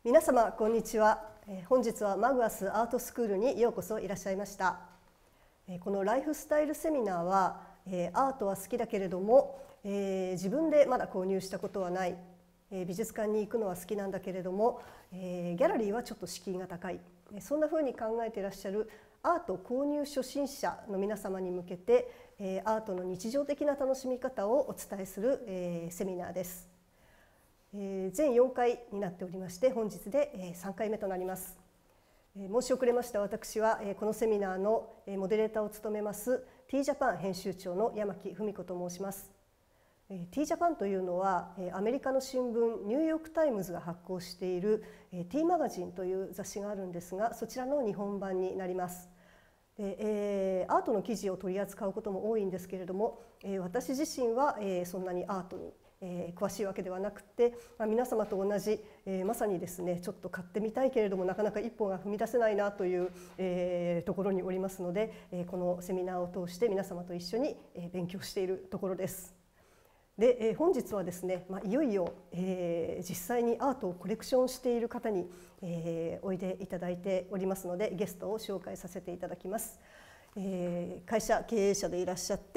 皆様こんにちは。本日はマグアスアートスクールにようこそいらっしゃいました。このライフスタイルセミナーはアートは好きだけれども自分でまだ購入したことはない、美術館に行くのは好きなんだけれどもギャラリーはちょっと敷居が高い、そんなふうに考えていらっしゃるアート購入初心者の皆様に向けてアートの日常的な楽しみ方をお伝えするセミナーです。全4回になっておりまして、本日で3回目となります。申し遅れました私はこのセミナーのモデレーターを務めます T ジャパン編集長の山木文子と申します。T ジャパンというのはアメリカの新聞ニューヨークタイムズが発行している T マガジンという雑誌があるんですが、そちらの日本版になります。アートの記事を取り扱うことも多いんですけれども、私自身はそんなにアートに詳しいわけではなくて、皆様と同じまさにですねちょっと買ってみたいけれどもなかなか一歩が踏み出せないなというところにおりますので、このセミナーを通して皆様と一緒に勉強しているところです。で、本日はですね、いよいよ実際にアートをコレクションしている方においでいただいておりますので、ゲストを紹介させていただきます。会社経営者でいらっしゃって、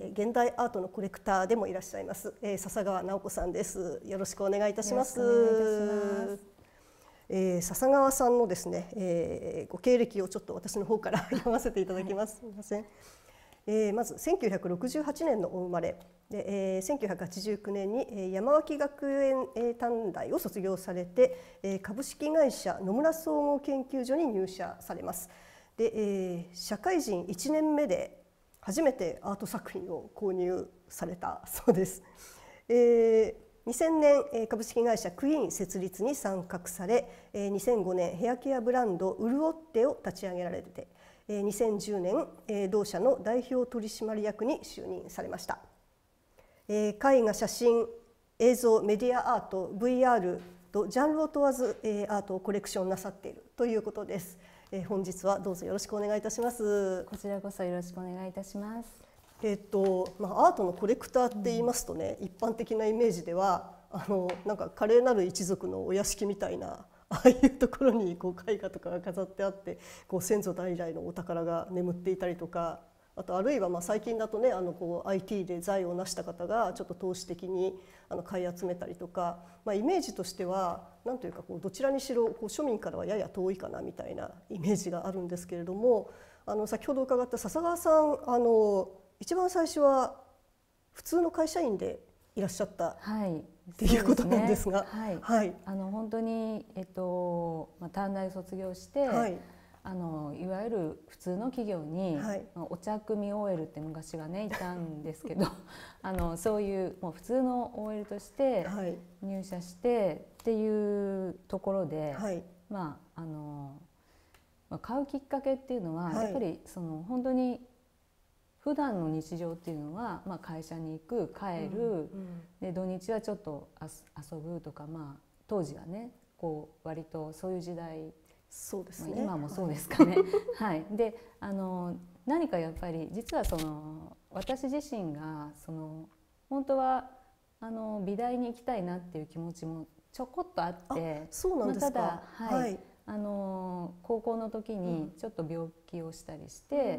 現代アートのコレクターでもいらっしゃいます、笹川直子さんです。よろしくお願いいたします。笹川さんのですね、ご経歴をちょっと私の方から読ませていただきます。すみません。まず1968年のお生まれで、1989年に山脇学園短大を卒業されて、株式会社野村総合研究所に入社されます。で、社会人1年目で初めてアート作品を購入されたそうです。2000年株式会社クイーン設立に参画され、2005年ヘアケアブランドウルオッテを立ち上げられて、2010年同社の代表取締役に就任されました。絵画、写真、映像、メディアアート、VR とジャンルを問わずアートをコレクションなさっているということです。本日はどうぞよろしくお願いいたします。 こちらこそよろしくお願いいたします。 アートのコレクターって言いますとね、一般的なイメージではなんか華麗なる一族のお屋敷みたいなああいうところに絵画とかが飾ってあって、先祖代々のお宝が眠っていたりとか、あとあるいは最近だとねIT で財を成した方がちょっと投資的に買い集めたりとか、イメージとしては何というかどちらにしろ庶民からはやや遠いかなみたいなイメージがあるんですけれども、先ほど伺った笹川さん一番最初は普通の会社員でいらっしゃった、っていうことなんですが、 本当に短大卒業して、いわゆる普通の企業に、お茶組 OL って昔がねいたんですけどそういうもう普通の OL として入社してっていうところで、買うきっかけっていうのは、やっぱり本当に普段の日常っていうのは、会社に行く帰る、で土日はちょっと遊ぶとか、当時はね割とそういう時代、 そうですね、 今もそうですかね。で何かやっぱり実は私自身が本当は美大に行きたいなっていう気持ちもちょこっとあって、ただ、高校の時にちょっと病気をしたりして、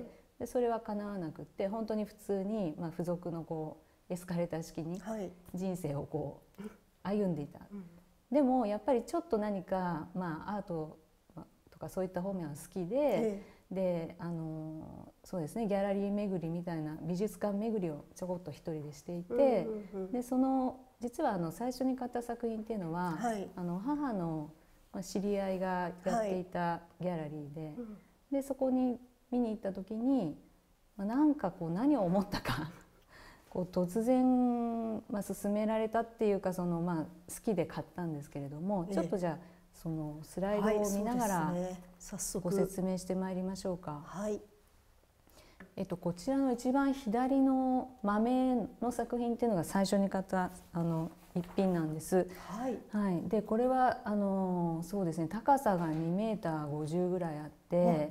でそれは叶わなくって、本当に普通に、付属のエスカレーター式に人生を歩んでいた。でもやっぱりちょっと何か、アートとかそういった方面は好きで、そうですね、ギャラリー巡りみたいな美術館巡りをちょこっと一人でしていて、で実は最初に買った作品っていうのは、母の知り合いがやっていたギャラリーで、でそこに見に行った時に、なんか何を思ったか突然、勧められたっていうか好きで買ったんですけれども、ちょっとじゃあそのスライドを見ながらご説明してまいりましょうか。こちらの一番左の豆の作品っていうのが最初に買った一品なんです。でこれはそうですね、高さが2メーター50ぐらいあって、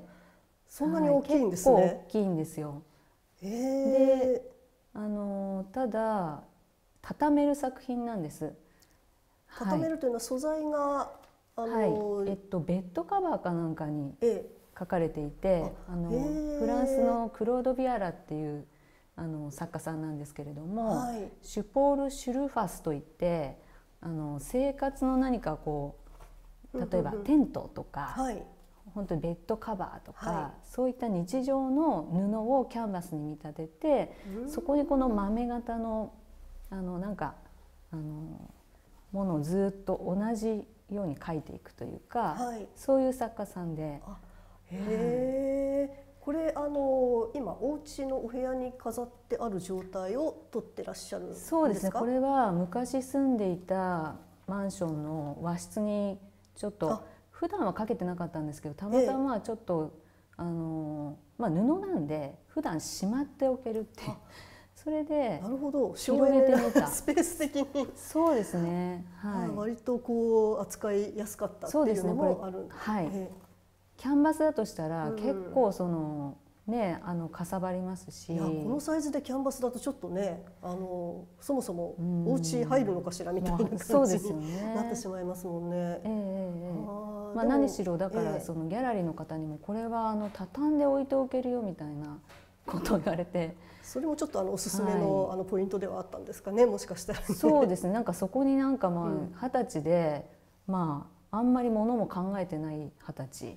そんなに大きいんですね。 結構大きいんですよ。でただ畳める作品なんです。 畳めるというのは素材がはい、ベッドカバーかなんかにえ書かれていて、フランスのクロード・ビアラっていう作家さんなんですけれども、 はい、 シュポール・シュルファスといって生活の何かこう例えばテントとか、 はい、 本当にベッドカバーとか、 はそういった日常の布をキャンバスに見立てて、そこにこの豆型のなんかものをずっと同じように描いていくというか、 はい、 そういう作家さんで。 へえ、これ今お家のお部屋に飾ってある状態を撮ってらっしゃるんですか？ そうですね、これは昔住んでいたマンションの和室にちょっと普段はかけてなかったんですけど、たまたまちょっと、布なんで普段しまっておけるっていう、それでなるほど、 広げてみたスペース的にそうですね、はい、 割とこう扱いやすかったっていうのもあるんですね。 はい、キャンバスだとしたら結構そのねかさばりますし、 いやこのサイズでキャンバスだとちょっとねそもそもお家入るのかしらみたいな感じになってしまいますもんね。 何しろだからそのギャラリーの方にもこれは畳んで置いておけるよみたいなことを言われて、 それもちょっとおすすめのポイントではあったんですかね、もしかしたら、ね。 そうですね、なんかそこになんか20歳であんまりものも考えてない20歳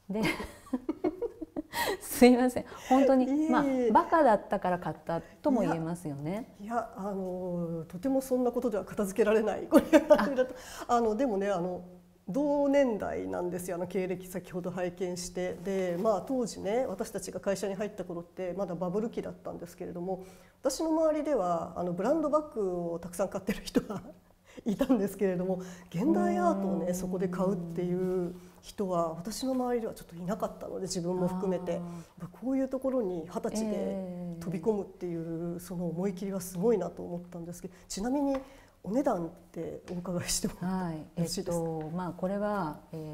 ですいません本当にバカだったから買ったとも言えますよね。 いやとてもそんなことでは片付けられないこれでもね同年代なんですよ、経歴先ほど拝見して。で当時ね、私たちが会社に入った頃ってまだバブル期だったんですけれども、私の周りではブランドバッグをたくさん買ってる人はいたんですけれども、現代アートをねそこで買うっていう人は私の周りではちょっといなかったので、自分も含めてこういうところに20歳で飛び込むっていうその思い切りはすごいなと思ったんですけど、ちなみにお値段ってお伺いしてもよろしいですか？ これは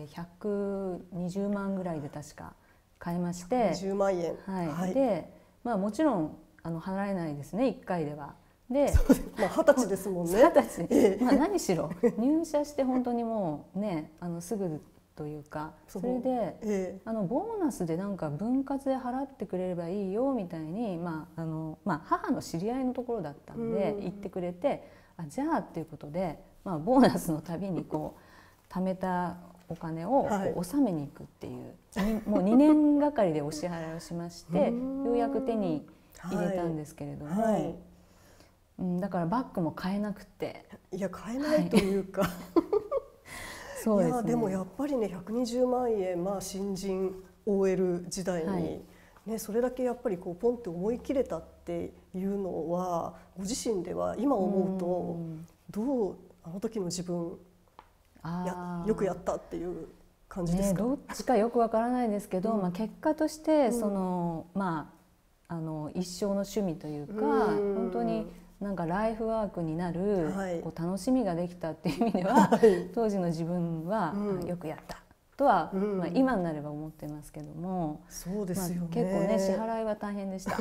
120万ぐらいで確か買いまして、 10万円、 はい、でもちろん払えないですね1回では。 で20歳ですもんね。 20歳、何しろ入社して本当にもうねすぐというか、それで、ボーナスでなんか分割で払ってくれればいいよみたいに、母の知り合いのところだったんで言ってくれて、じゃあっていうことで、ボーナスのたびにこう貯めたお金を納めに行くっていう、もう2年がかりでお支払いをしましてようやく手に入れたんですけれども、だからバッグも買えなくて。 いや買えないというかそうですね、いやでもやっぱりね120万円、新人 OL 時代に、それだけやっぱりこうポンって思い切れたっていうのは、ご自身では今思うとどうあの時の自分よくやったっていう感じですか？ どっちかよくわからないですけど、結果としてその一生の趣味というか、本当になんかライフワークになるこう楽しみができたっていう意味では、当時の自分はよくやったとは、今になれば思ってますけども、 そうですよね、 結構ね支払いは大変でした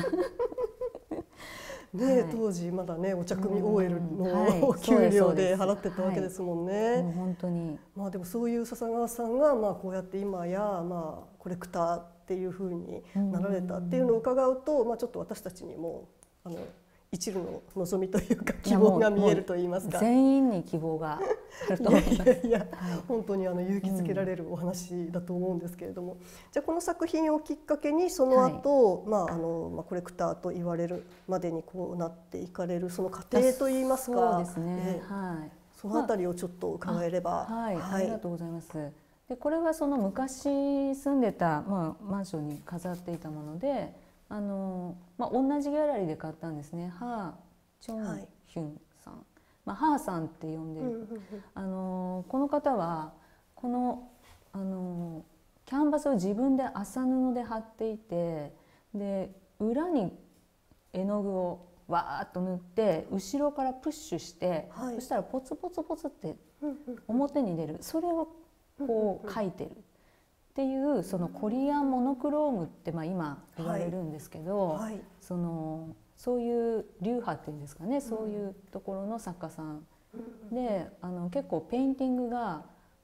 当時まだねお茶組 OL の給料で払ってたわけですもんね。 もう本当にでもそういう笹川さんがこうやって今やコレクターっていう風になられたっていうのを伺うと、ちょっと私たちにも一縷の望みというか希望が見えると言いますか、 全員に希望があると思います。 本当に勇気づけられるお話だと思うんですけれども、じゃあこの作品をきっかけにその後、コレクターと言われるまでにこうなっていかれるその過程といいますか、 そうですね、 そのあたりをちょっと伺えれば。 ありがとうございます。でこれはその昔住んでた、マンションに飾っていたもので、同じギャラリーで買ったんですね。チョンヒュンさん、母さんって呼んでる、この方はこのキャンバスを自分で麻布で貼っていて、で裏に絵の具をわーっと塗って後ろからプッシュして、そしたらポツポツポツって表に出る、それをこう描いてるっていう、そのコリアンモノクロームって今言われるんですけど、そういう流派っていうんですかね、そういうところの作家さんで、結構ペインティングが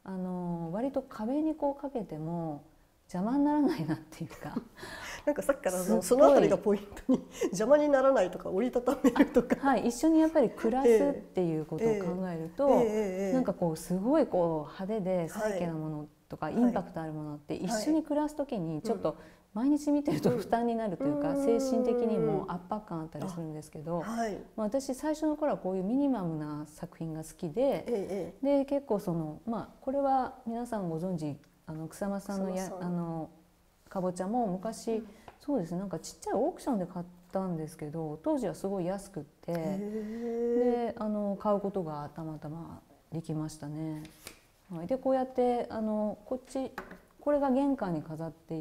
割と壁にこうかけても邪魔にならないなっていうかなんかさっきからそのあたりがポイントに邪魔にならないとか折りたためるとか、 はい、一緒にやっぱり暮らすっていうことを考えると、なんかこうすごいこう派手でサイケなものとかインパクトあるものって一緒に暮らす時にちょっと毎日見てると負担になるというか、精神的にも圧迫感あったりするんですけど、私最初の頃はこういうミニマムな作品が好きで、で結構そのこれは皆さんご存知草間さんのかぼちゃも昔、そうですね、なんかちっちゃいオークションで買ったんですけど、当時はすごい安くってで買うことがたまたまできましたね。でこうやってこれが玄関に飾っていって、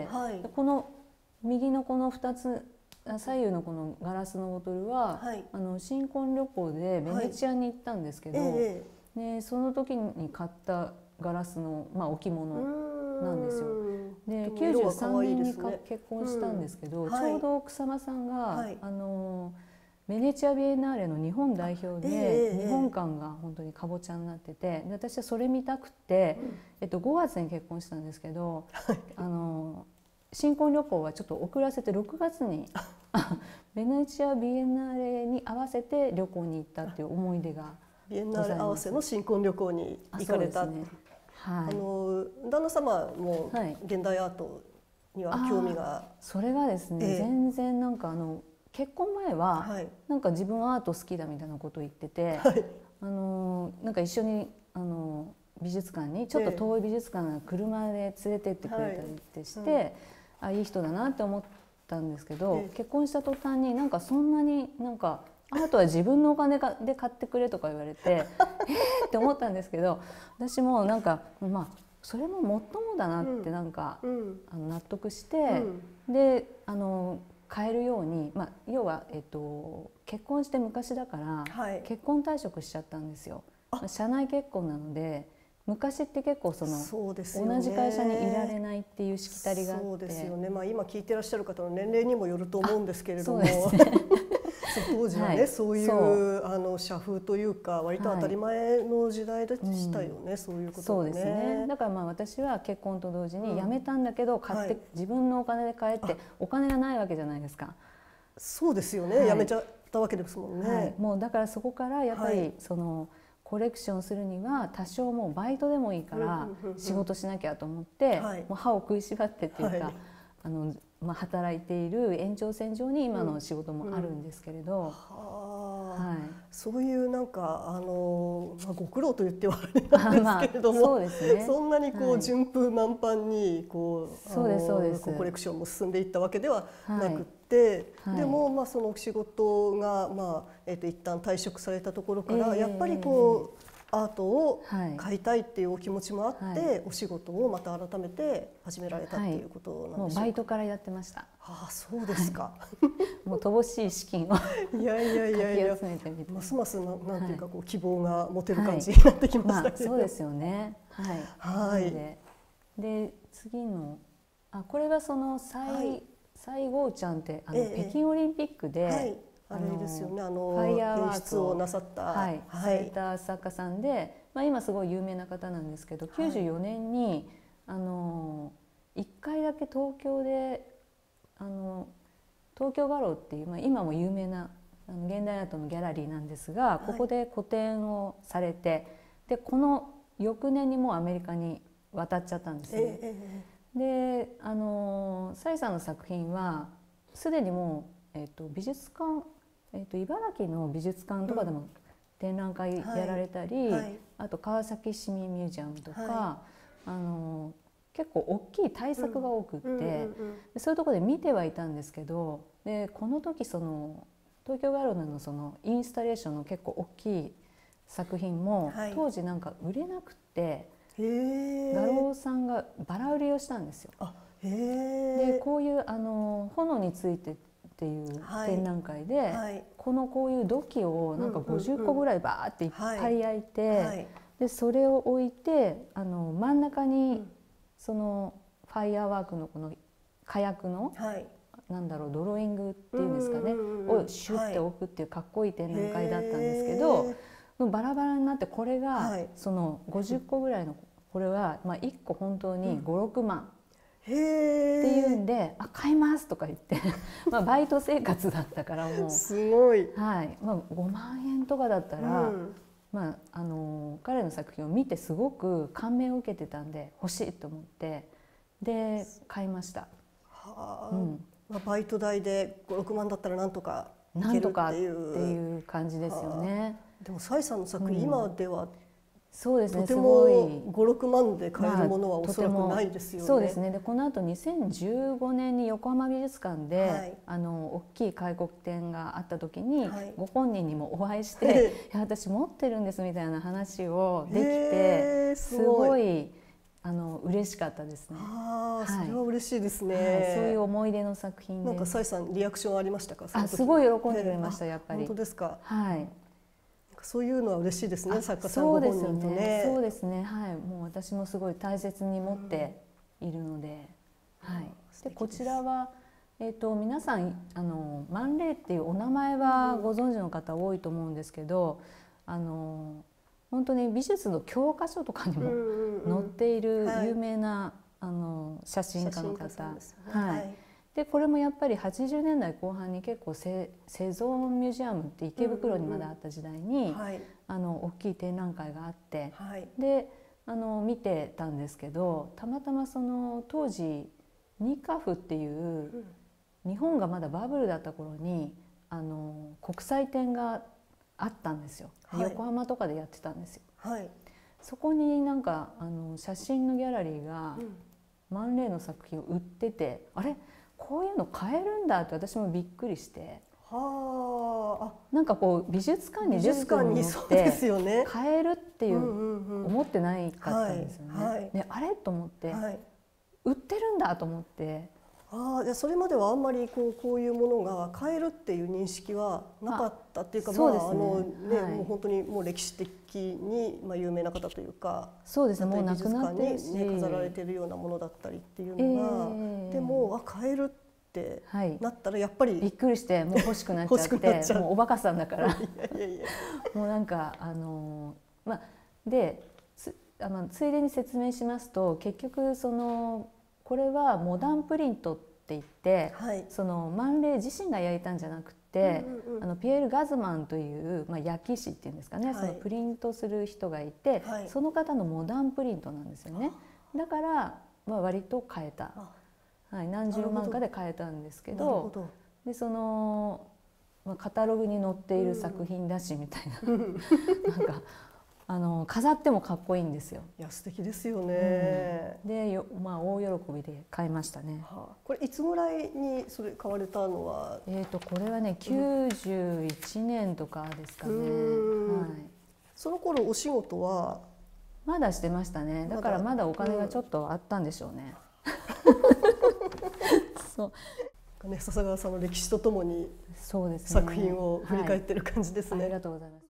この右のこの2つ左右のこのガラスのボトルは、新婚旅行でベネチアに行ったんですけど、でその時に買ったガラスの、置物なんですよ。で93年に結婚したんですけど、ちょうど草間さんが、ベネチア・ビエンナーレの日本代表で、日本館が本当にかぼちゃになってて、で私はそれ見たくて、5月に結婚したんですけど、新婚旅行はちょっと遅らせて6月にベネチア・ビエンナーレに合わせて旅行に行ったっていう思い出がビエンナーレ合わせの新婚旅行に行かれた。旦那様も現代アートには興味が、 それがですね、全然なんか結婚前はなんか自分アート好きだみたいなことを言ってて、なんか一緒に美術館にちょっと遠い美術館が車で連れてってくれたりってして、いい人だなって思ったんですけど、結婚した途端になんかそんなになんかアートは自分のお金で買ってくれとか言われてって思ったんですけど、私もなんかそれももっともだなってなんか納得して、で買えるように、要は結婚して昔だから結婚退職しちゃったんですよ。社内結婚なので、昔って結構同じ会社にいられないっていうしきたりがあって、 そうですよね。今聞いてらっしゃる方の年齢にもよると思うんですけれども、当時はね、そういう社風というか割と当たり前の時代でしたよね、そういうことがね。 そうですね。だから私は結婚と同時に辞めたんだけど、自分のお金で買えってお金がないわけじゃないですか。 そうですよね、辞めちゃったわけですもんね。 もうだからそこからやっぱりコレクションするには多少もうバイトでもいいから仕事しなきゃと思って、もう歯を食いしばってっていうか、働いている延長線上に今の仕事もあるんですけれど、 そういうなんかご苦労と言ってはあれなんですけれども、そんなに順風満帆にコレクションも進んでいったわけではなくて、でもその仕事が一旦退職されたところからやっぱりアートを買いたいっていうお気持ちもあって、お仕事をまた改めて始められたっていうことなんでしょうか。 もうバイトからやってました。 そうですか。 もう乏しい資金をかき集めてみて、 ますますなんていうか希望が持てる感じになってきましたけど。 そうですよね。で次のこれが西郷ちゃんって北京オリンピックで。 あれですよね、 ファイヤーワ演出をなさった、 された作家さんで、今すごい有名な方なんですけど、94年に1回だけ東京で東京画廊っていう、今も有名な現代アートのギャラリーなんですが、ここで個展をされて、でこの翌年にもうアメリカに渡っちゃったんですね。で蔡さんの作品はすでにもう、美術館茨城の美術館とかでも展覧会やられたり、あと川崎市民ミュージアムとか、結構大きい大作が多くって、そういうところで見てはいたんですけど、でこの時東京画廊のインスタレーションの結構大きい作品も、当時なんか売れなくて、画廊さんがバラ売りをしたんですよ。でこういう炎についてっていう展覧会で、こういう土器をなんか50個ぐらいバーっていっぱい焼いて、でそれを置いて真ん中にファイヤーワークのこの火薬の、ドローイングっていうんですかね、をシュッて置くっていうかっこいい展覧会だったんですけど、 バラバラになって、これが、 はい、 その50個ぐらいの、これは、まあ、1個本当に5、6万へっていうんえ、 で「あ、買います」とか言ってまあバイト生活だったからもう、 すごい。 はいまあ、5万円とかだったら、まあ、彼の作品を見てすごく感銘を受けてたんで欲しいと思ってで買いました。 はあ、まあ、バイト代で5、6万だったらなんとかいけるっていう感じですよね。 でも蔡さんの作品、今ではそうですね、 とてすごいも5、6万で買えるものはおそらくないですよね。 そうですね。でこの後2015年に横浜美術館で、 はい、 大きい開国展があった時に、 はい、 ご本人にもお会いして「いや私持ってるんです」みたいな話をできて、すごい嬉しかったですね。 ああ、 はい、 それは嬉しいですね。 はい、そういう思い出の作品で。 なんか蔡さんリアクションありましたか？ あ、すごい喜んでくれました、やっぱり。 本当ですか？ はい。 そういうのは嬉しいですね、作家さんご本人とね。 そうですね、はい、もう私もすごい大切に持っているので、はい。でこちらは皆さん万例っていうお名前はご存知の方多いと思うんですけど、本当に美術の教科書とかにも載っている有名な写真家の方、はい。でこれもやっぱり80年代後半に結構セゾンミュージアムって池袋にまだあった時代に、大きい展覧会があって、はい、で見てたんですけど、たまたまその当時ニカフっていう日本がまだバブルだった頃に国際展があったんですよ、はい、横浜とかでやってたんですよ。はい、そこになんか写真のギャラリーが万例の作品を売ってて、あれこういうの買えるんだって私もびっくりして、はあ、なんかこう美術館に出てくるものって買えるっていう思ってないかったんですよね。であれと思って、はい、売ってるんだと思って。 ああ、じゃあそれまではあんまりこういうものが買えるっていう認識はなかったっていうか、もう本当にもう歴史的に有名な方というか、 そうですね、もう亡くなってるし、 美術館に飾られているようなものだったりっていうのが、でも買えるってなったらやっぱりびっくりして、もう欲しくなっちゃってもうおバカさんだからもうなんかでついでに説明しますと、結局これはモダンプリントって言って、はい、その万例自身が焼いたんじゃなくて、ピエール・ガズマンという、焼き師っていうんですかね、はい、そのプリントする人がいて、はい、その方のモダンプリントなんですよね。だから、割と買えた、はい、何十万かで買えたんですけど、でカタログに載っている作品だしみたいな、なんか。飾ってもかっこいいんですよ。 いや素敵ですよね。 で大喜びで買いましたね。 これいつぐらいにそれ買われたのは？ これはね91年とかですかね。はい。 その頃お仕事はまだしてましたね。だからまだお金がちょっとあったんでしょうね。 そうね、笹川さんの歴史とともに作品を振り返ってる感じですね。 ありがとうございます。